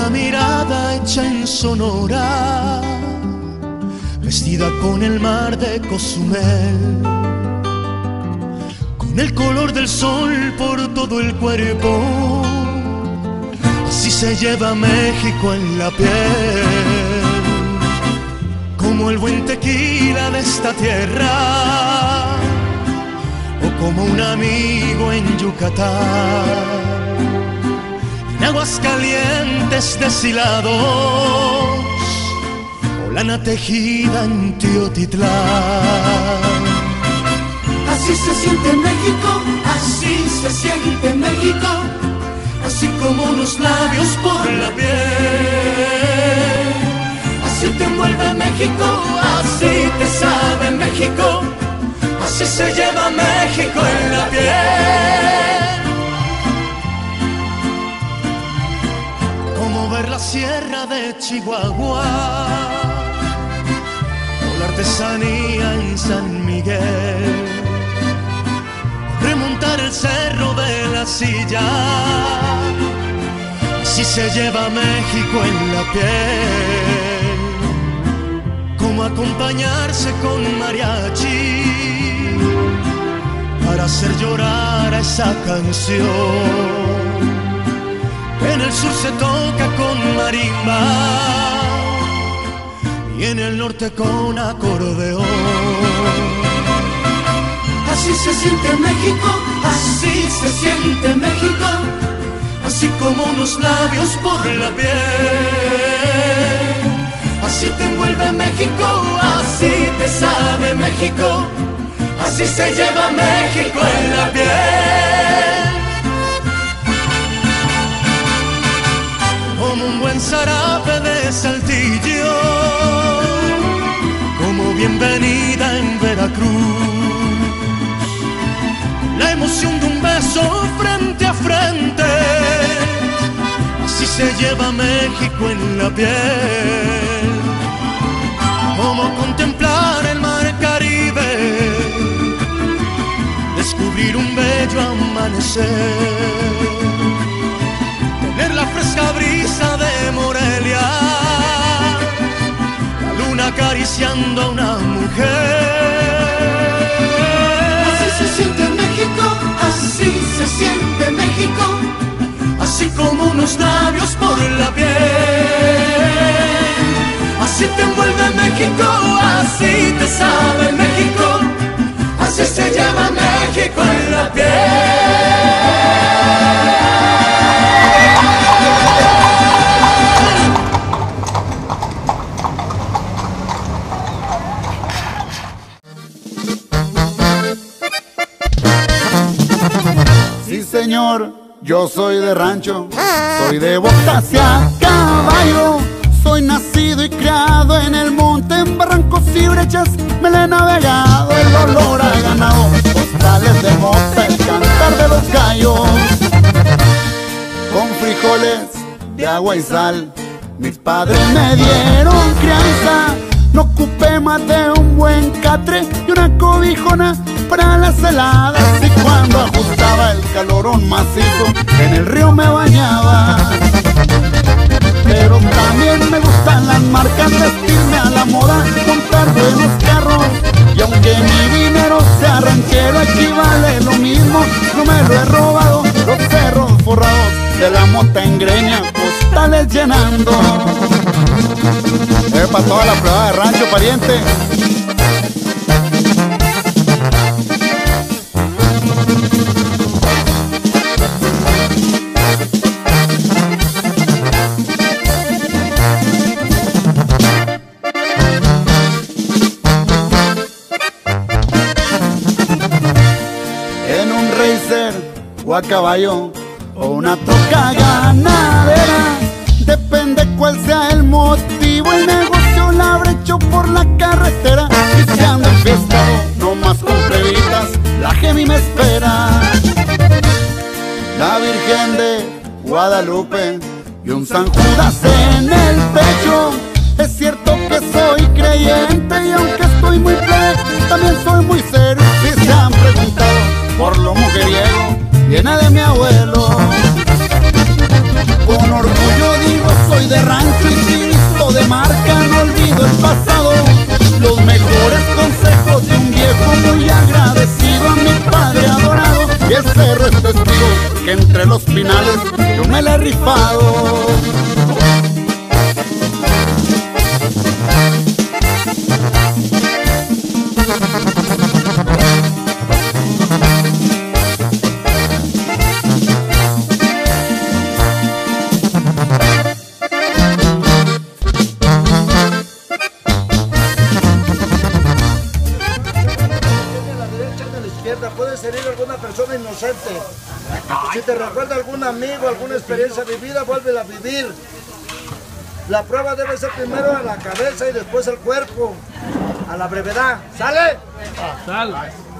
una mirada hecha en Sonora, vestida con el mar de Cozumel, con el color del sol por todo el cuerpo. Así se lleva México en la piel, como el buen tequila de esta tierra, o como un amigo en Yucatán. En aguas calientes deshilados, o lana tejida en Teotitlán. Así se siente México, así se siente México, así como unos labios por la piel. Así te envuelve México, así te sabe México, así se lleva México en la piel. Como ver la sierra de Chihuahua, o la artesanía en San Miguel, remontar el cerro de la Silla. Así se lleva México en la piel, como acompañarse con mariachi para hacer llorar a esa canción. En el sur se toca con marimba y en el norte con acordeón. Así se siente México, así se siente México, así como unos labios por la piel. Así te envuelve México, así te sabe México, así se lleva México en la piel. Como un buen zarape de Saltillo, como bienvenida en Veracruz, la emoción de un beso frente a frente. Así se lleva México en la piel, como contemplar el mar Caribe, descubrir un bello amanecer, tener la fresca brisa de Morelia, la luna acariciando a una mujer. Así se siente México, así se siente México, así como unos labios por la piel. Así te envuelve México, así te sabe México, así se llama México en la piel. Sí, señor, yo soy de rancho, soy de botas y a caballo. Soy nacido y criado en el monte, en barrancos y brechas me la he navegado. El olor a ganado, costales de mota, el cantar de los gallos. Con frijoles de agua y sal, mis padres me dieron crianza. No ocupé más de un buen catre y una cobijona para las heladas. Y cuando ajustaba el calorón macizo, en el río me bañaba. Pero también me gustan las marcas, vestirme a la moda, comprar buenos carros. Y aunque mi dinero sea ranchero, equivale lo mismo, no me lo he robado. Los cerros forrados de la mota en greña, costales llenando. Para toda la prueba de rancho, pariente. En un racer o a caballo o una troca ganadera, depende cuál sea el motivo, el negocio la habré hecho por la carretera. Y si ando enfiestado, no más con plebitas, la Gemi me espera. La Virgen de Guadalupe y un San Judas en el pecho. Es cierto que soy creyente y aunque estoy muy plebe, también soy muy serio. Si se han preguntado por lo mujeriego, viene de mi abuelo. Con orgullo digo soy y el cerro es testigo que entre los pinales yo me la he rifado. Puede ser alguna persona inocente. Si te recuerda algún amigo, alguna experiencia vivida, vuélvela a vivir. La prueba debe ser primero a la cabeza y después al cuerpo, a la brevedad. ¿Sale? Sal.